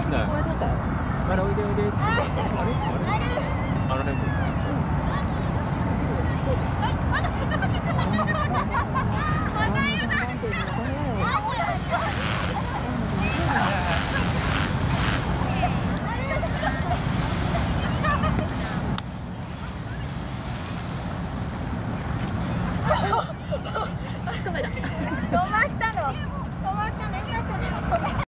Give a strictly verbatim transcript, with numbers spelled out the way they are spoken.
ちだよ。あれおいでおいで。あれあれ。あのね。 止まったの。止まったの。よかったね。